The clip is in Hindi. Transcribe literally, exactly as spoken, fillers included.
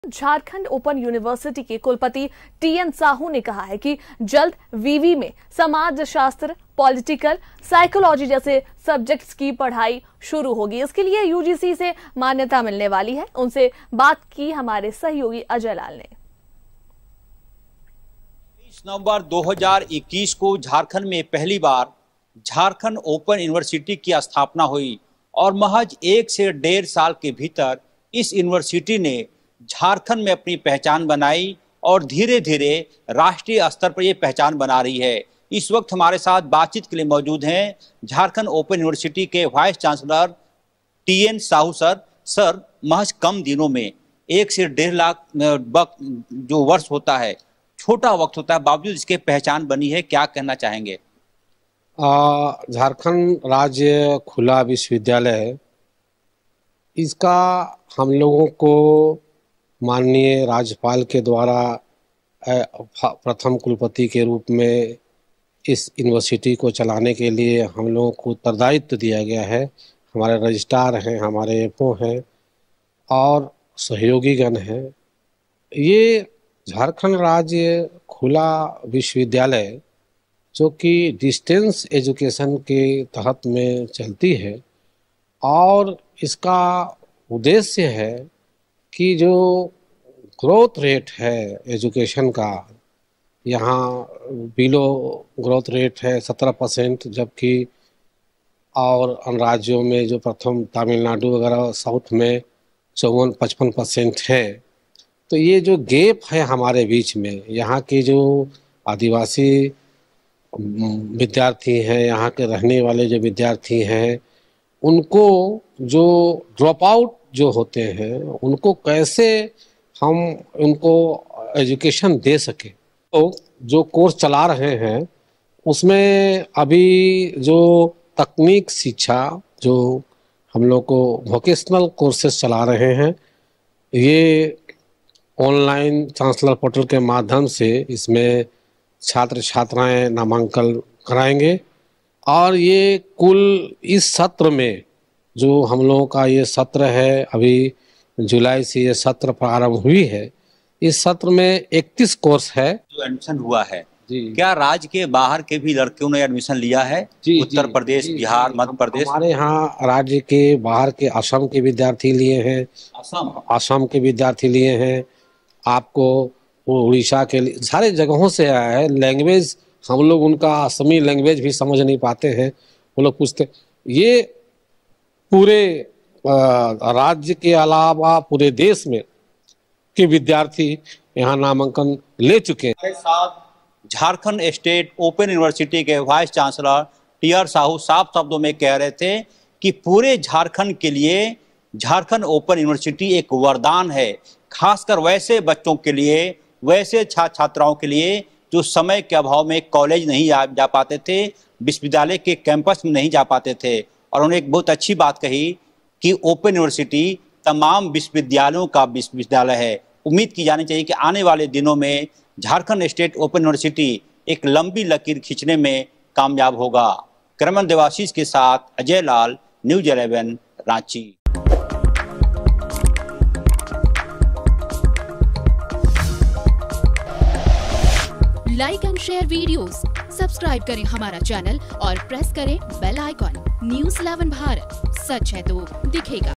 झारखंड ओपन यूनिवर्सिटी के कुलपति टी एन साहू ने कहा है कि जल्द वीवी में समाज शास्त्र, पॉलिटिकल साइकोलॉजी जैसे सब्जेक्ट्स की पढ़ाई शुरू होगी। इसके लिए यूजीसी से मान्यता मिलने वाली है। उनसे बात की हमारे सहयोगी अजय लाल ने। तेईस नवंबर दो हज़ार इक्कीस को झारखंड में पहली बार झारखंड ओपन यूनिवर्सिटी की स्थापना हुई और महज एक से डेढ़ साल के भीतर इस यूनिवर्सिटी ने झारखंड में अपनी पहचान बनाई और धीरे धीरे राष्ट्रीय स्तर पर ये पहचान बना रही है। इस वक्त हमारे साथ बातचीत के लिए मौजूद हैं झारखंड ओपन यूनिवर्सिटी के vice chancellor T N Sahu sir. Sir, महज कम दिनों में एक से डेढ़ लाख वक्त जो वर्ष होता है, छोटा वक्त होता है, बावजूद इसके पहचान बनी है, क्या कहना चाहेंगे? झारखंड राज्य खुला विश्वविद्यालय, इसका हम लोगों को माननीय राज्यपाल के द्वारा प्रथम कुलपति के रूप में इस यूनिवर्सिटी को चलाने के लिए हम लोगों को उत्तरदायित्व दिया गया है। हमारे रजिस्ट्रार हैं, हमारे एफओ हैं और सहयोगीगण हैं। ये झारखंड राज्य खुला विश्वविद्यालय जो कि डिस्टेंस एजुकेशन के तहत में चलती है और इसका उद्देश्य है कि जो ग्रोथ रेट है एजुकेशन का, यहाँ बिलो ग्रोथ रेट है सत्रह परसेंट, जबकि और अन्य राज्यों में जो प्रथम तमिलनाडु वगैरह साउथ में चौवन पचपन परसेंट है। तो ये जो गैप है हमारे बीच में, यहाँ के जो आदिवासी विद्यार्थी हैं, यहाँ के रहने वाले जो विद्यार्थी हैं, उनको जो ड्रॉप आउट जो होते हैं उनको कैसे हम उनको एजुकेशन दे सके। तो जो कोर्स चला रहे हैं उसमें अभी जो तकनीक शिक्षा जो हम लोग को वोकेशनल कोर्सेज चला रहे हैं, ये ऑनलाइन चांसलर पोर्टल के माध्यम से इसमें छात्र छात्राएं नामांकन कराएंगे और ये कुल इस सत्र में जो हम लोगों का ये सत्र है, अभी जुलाई से ये सत्र प्रारंभ हुई है, इस सत्र में इकतीस कोर्स है जो एडमिशन हुआ है। जी। क्या राज्य के बाहर के भी लड़कियों ने एडमिशन लिया है? जी, उत्तर जी, प्रदेश, बिहार, मध्य प्रदेश? हमारे यहाँ राज्य के बाहर के असम के विद्यार्थी लिए हैं, असम असम के विद्यार्थी लिए हैं, आपको उड़ीसा के लिए, सारे जगहों से आया है। लैंग्वेज हम लोग उनका असमी लैंग्वेज भी समझ नहीं पाते हैं, वो लोग पूछते। ये पूरे राज्य के अलावा पूरे देश में के विद्यार्थी यहाँ नामांकन ले चुके हैं। हमारे साथ झारखंड स्टेट ओपन यूनिवर्सिटी के vice chancellor T R Sahu साफ शब्दों में कह रहे थे कि पूरे झारखंड के लिए झारखंड ओपन यूनिवर्सिटी एक वरदान है, खासकर वैसे बच्चों के लिए, वैसे छात्र छात्राओं के लिए जो समय के अभाव में कॉलेज नहीं जा, जा पाते थे, विश्वविद्यालय के कैंपस में नहीं जा पाते थे। और उन्होंने एक बहुत अच्छी बात कही कि ओपन यूनिवर्सिटी तमाम विश्वविद्यालयों का विश्वविद्यालय है। उम्मीद की जानी चाहिए कि आने वाले दिनों में झारखंड स्टेट ओपन यूनिवर्सिटी एक लंबी लकीर खींचने में कामयाब होगा। क्रमन देवाशीष के साथ Ajay Lal, news eleven, Ranchi. Like and share videos, subscribe करें हमारा चैनल और प्रेस करें bell icon. News eleven Bharat, सच है तो दिखेगा।